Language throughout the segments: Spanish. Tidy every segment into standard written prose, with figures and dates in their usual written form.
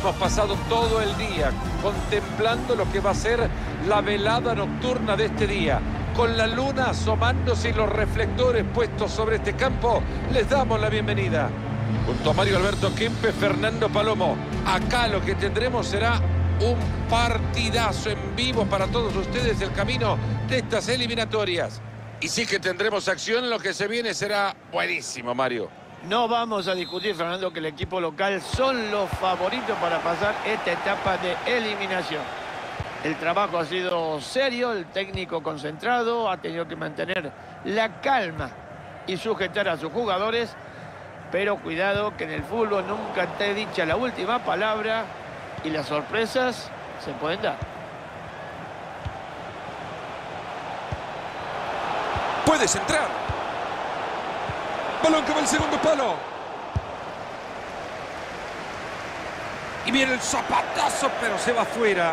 Hemos pasado todo el día contemplando lo que va a ser la velada nocturna de este día. Con la luna asomándose y los reflectores puestos sobre este campo, les damos la bienvenida. Junto a Mario Alberto Kempe, Fernando Palomo. Acá lo que tendremos será un partidazo en vivo para todos ustedes, el camino de estas eliminatorias. Y sí que tendremos acción, lo que se viene será buenísimo, Mario. No vamos a discutir, Fernando, que el equipo local son los favoritos para pasar esta etapa de eliminación. El trabajo ha sido serio, el técnico concentrado, ha tenido que mantener la calma y sujetar a sus jugadores. Pero cuidado que en el fútbol nunca esté dicha la última palabra y las sorpresas se pueden dar. Puedes entrar. Balón que va al segundo palo. Y viene el zapatazo, pero se va afuera.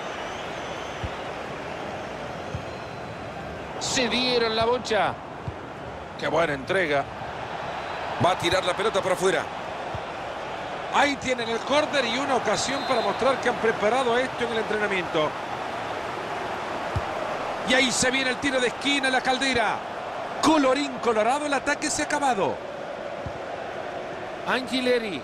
Se dieron la bocha. Qué buena entrega. Va a tirar la pelota para afuera. Ahí tienen el córner y una ocasión para mostrar que han preparado esto en el entrenamiento. Y ahí se viene el tiro de esquina, la Caldera. Colorín colorado, el ataque se ha acabado. Angileri.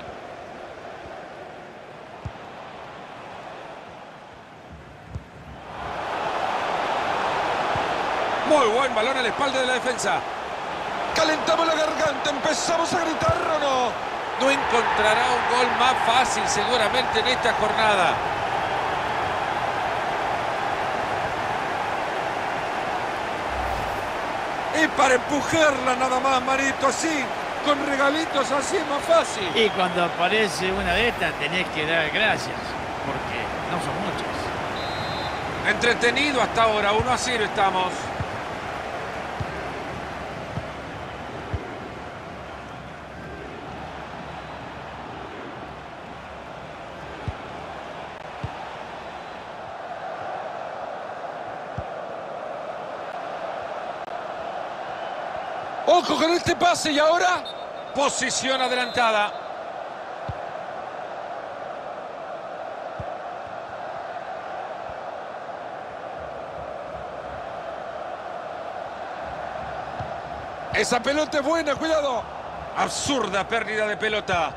Muy buen balón a la espalda de la defensa. Calentamos la garganta, empezamos a gritar, ¿o no? No encontrará un gol más fácil seguramente en esta jornada. Y para empujarla nada más, Marito, así, con regalitos así es más fácil. Y cuando aparece una de estas tenés que dar gracias, porque no son muchas. Entretenido hasta ahora, 1-0 estamos. Ojo con este pase y ahora posición adelantada. Esa pelota es buena, cuidado. Absurda pérdida de pelota.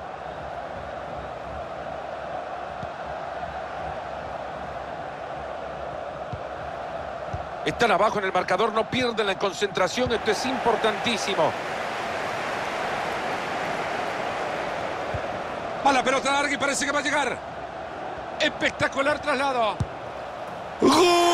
Están abajo en el marcador, no pierden la concentración, esto es importantísimo. Va la pelota larga y parece que va a llegar. Espectacular traslado. ¡Gol!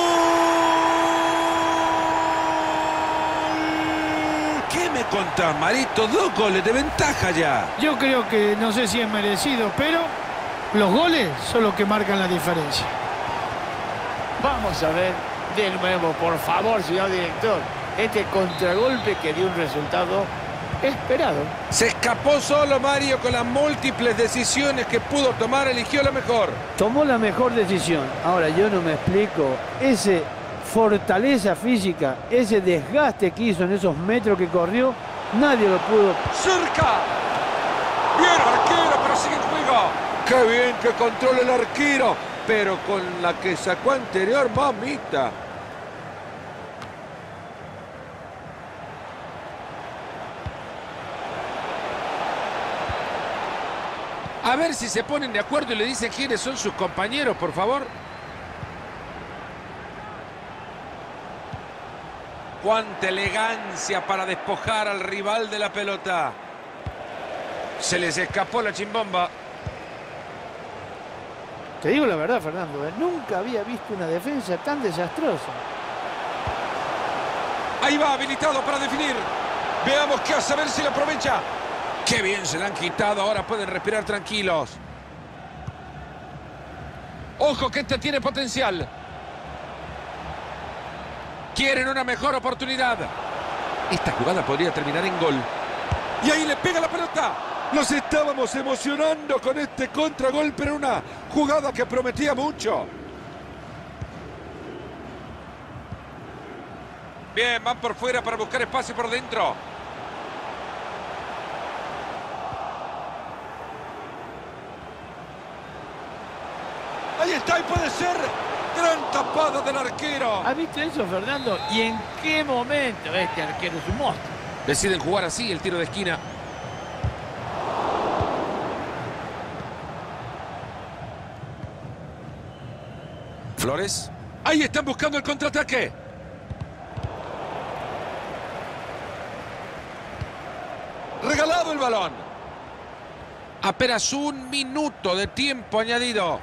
¿Qué me contás, Marito? 2 goles de ventaja ya. Yo creo que no sé si es merecido, pero los goles son los que marcan la diferencia. Vamos a ver de nuevo, por favor, señor director, este contragolpe que dio un resultado esperado. Se escapó solo Mario con las múltiples decisiones que pudo tomar, eligió la mejor. Tomó la mejor decisión. Ahora, yo no me explico, ese fortaleza física, ese desgaste que hizo en esos metros que corrió, nadie lo pudo. ¡Cerca! Bien, arquero, pero sigue en juego. ¡Qué bien que controla el arquero! Pero con la que sacó anterior, mamita. A ver si se ponen de acuerdo y le dicen quiénes son sus compañeros, por favor. Cuánta elegancia para despojar al rival de la pelota. Se les escapó la chimbomba. Te digo la verdad, Fernando, nunca había visto una defensa tan desastrosa. Ahí va, habilitado para definir. Veamos qué hace, a ver si la aprovecha. Qué bien se la han quitado, ahora pueden respirar tranquilos. Ojo que este tiene potencial. Quieren una mejor oportunidad. Esta jugada podría terminar en gol. Y ahí le pega la pelota. Nos estábamos emocionando con este contragolpe, era una jugada que prometía mucho. Bien, van por fuera para buscar espacio por dentro. Ahí está y puede ser. Gran tapada del arquero. ¿Has visto eso, Fernando? ¿Y en qué momento este arquero es un monstruo? Deciden jugar así el tiro de esquina. Flores. Ahí están buscando el contraataque. Regalado el balón. Apenas 1 minuto de tiempo añadido.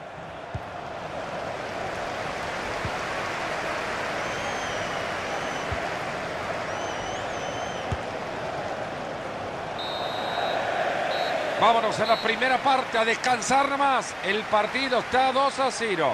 Vámonos a la primera parte, a descansar nomás. El partido está 2-0.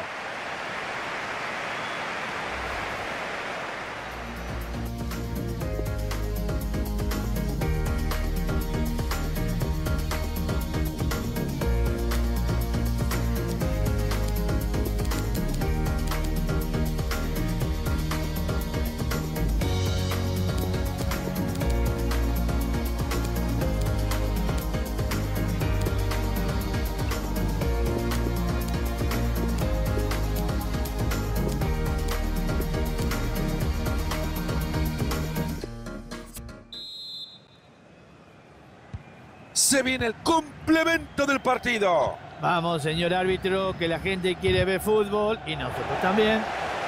Se viene el complemento del partido. Vamos, señor árbitro, que la gente quiere ver fútbol y nosotros también.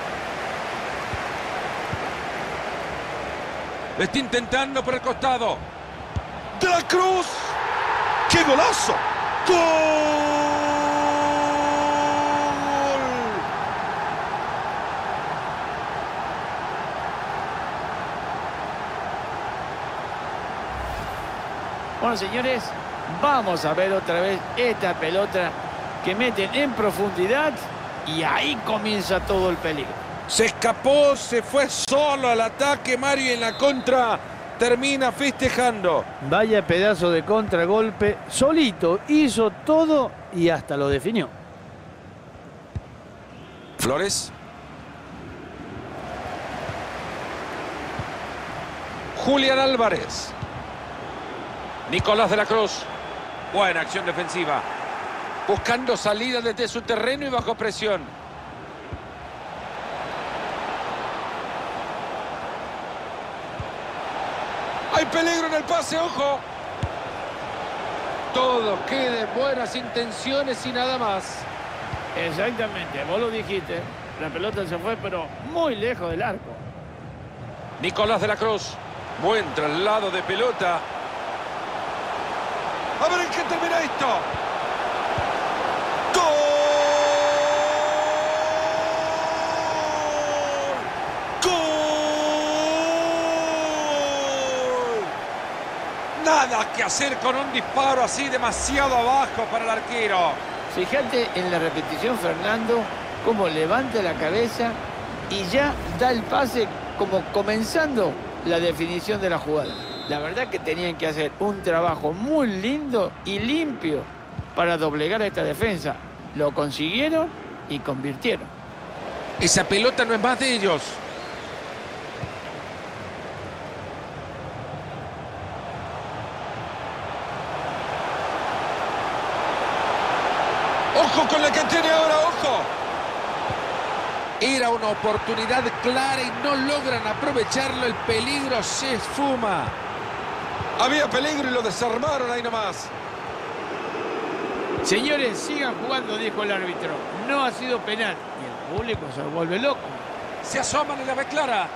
Lo está intentando por el costado. ¡De la Cruz! ¡Qué golazo! ¡Gol! Bueno, señores, vamos a ver otra vez esta pelota que meten en profundidad y ahí comienza todo el peligro. Se escapó, se fue solo al ataque. Mario en la contra termina festejando. Vaya pedazo de contragolpe. Solito hizo todo y hasta lo definió. Flores. Julián Álvarez. Nicolás de la Cruz. Buena acción defensiva. Buscando salida desde su terreno y bajo presión. Hay peligro en el pase, ojo. Todo queda en buenas intenciones y nada más. Exactamente, vos lo dijiste. La pelota se fue, pero muy lejos del arco. Nicolás de la Cruz. Buen traslado de pelota. A ver en qué termina esto. ¡Gol! ¡Gol! Nada que hacer con un disparo así demasiado abajo para el arquero. Fíjate en la repetición, Fernando, cómo levanta la cabeza y ya da el pase como comenzando la definición de la jugada. La verdad que tenían que hacer un trabajo muy lindo y limpio para doblegar a esta defensa. Lo consiguieron y convirtieron. Esa pelota no es más de ellos. ¡Ojo con la que tiene ahora! ¡Ojo! Era una oportunidad clara y no logran aprovecharlo. El peligro se esfuma. Había peligro y lo desarmaron ahí nomás. Señores, sigan jugando, dijo el árbitro. No ha sido penal. Y el público se vuelve loco. Se asoman y la ve clara.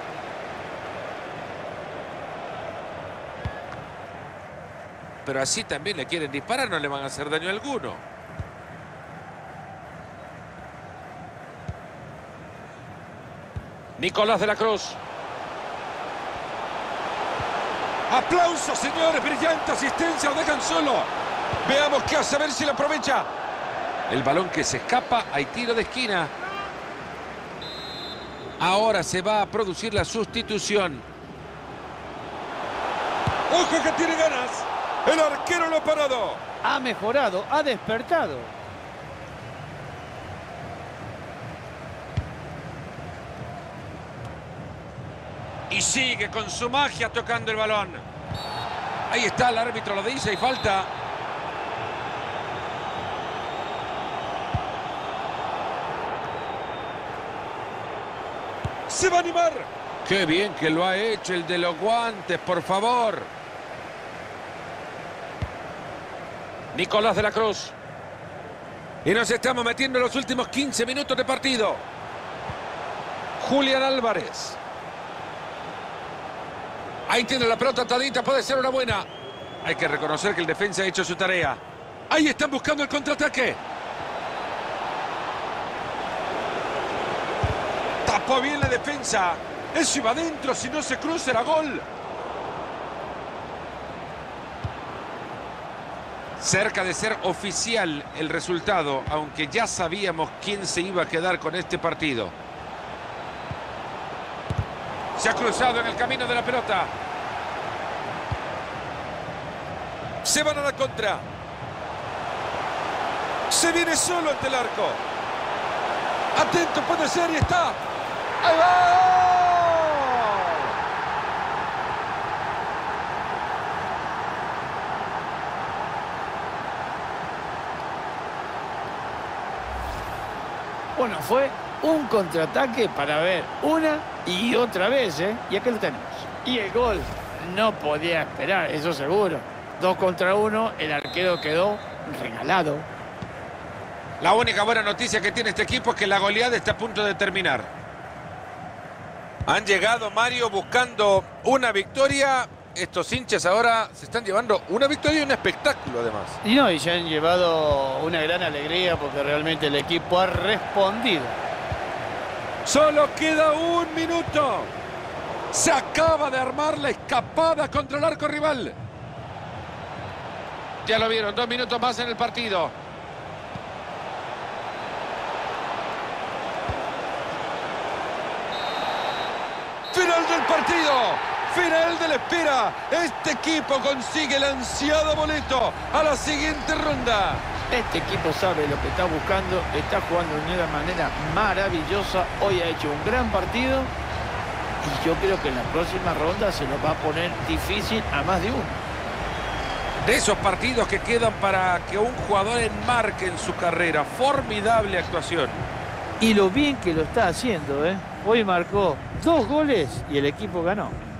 Pero así también le quieren disparar, no le van a hacer daño alguno. Nicolás de la Cruz. ¡Aplausos, señores! Brillante asistencia, lo dejan solo. Veamos qué hace, a ver si lo aprovecha. El balón que se escapa, hay tiro de esquina. Ahora se va a producir la sustitución. ¡Ojo que tiene ganas! El arquero lo ha parado. Ha mejorado, ha despertado. Y sigue con su magia tocando el balón. Ahí está, el árbitro lo dice y falta. Se va a animar. Qué bien que lo ha hecho el de los guantes, por favor. Nicolás de la Cruz. Y nos estamos metiendo en los últimos 15 minutos de partido. Julián Álvarez. Ahí tiene la pelota atadita, puede ser una buena. Hay que reconocer que el defensa ha hecho su tarea. Ahí están buscando el contraataque. Tapó bien la defensa. Eso iba adentro, si no se cruza era gol. Cerca de ser oficial el resultado, aunque ya sabíamos quién se iba a quedar con este partido. Se ha cruzado en el camino de la pelota. Se van a la contra. Se viene solo ante el arco. Atento, puede ser y está. ¡Ahí va! Bueno, fue un contraataque para ver una y otra vez, ¿eh? Y acá lo tenemos. Y el gol no podía esperar, eso seguro. 2 contra 1, el arquero quedó regalado. La única buena noticia que tiene este equipo es que la goleada está a punto de terminar. Han llegado, Mario, buscando una victoria. Estos hinchas ahora se están llevando una victoria y un espectáculo, además. Y no, y se han llevado una gran alegría porque realmente el equipo ha respondido. Solo queda 1 minuto. Se acaba de armar la escapada contra el arco rival. Ya lo vieron, 2 minutos más en el partido. Final del partido. Final de la espera. Este equipo consigue el ansiado boleto a la siguiente ronda. Este equipo sabe lo que está buscando, está jugando de una manera maravillosa. Hoy ha hecho un gran partido y yo creo que en la próxima ronda se nos va a poner difícil a más de uno. De esos partidos que quedan para que un jugador enmarque en su carrera. Formidable actuación. Y lo bien que lo está haciendo, ¿eh? Hoy marcó 2 goles y el equipo ganó.